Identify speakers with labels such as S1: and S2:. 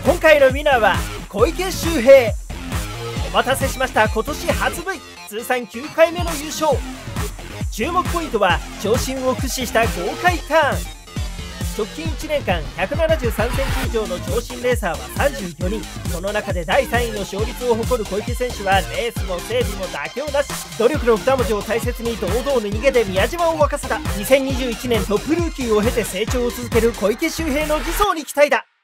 S1: 今回のウィナーは小池秀平。お待たせしました。今年初 V 通算9回目の優勝。注目ポイントは長身を駆使した豪快ターン。直近1年間173センチ以上の長身レーサーは34人。その中で第3位の勝率を誇る小池選手はレースも整備も妥協なし。努力の2文字を大切に堂々の逃げで宮島を沸かせた。2021年トップルーキーを経て成長を続ける小池秀平の次走に期待だ。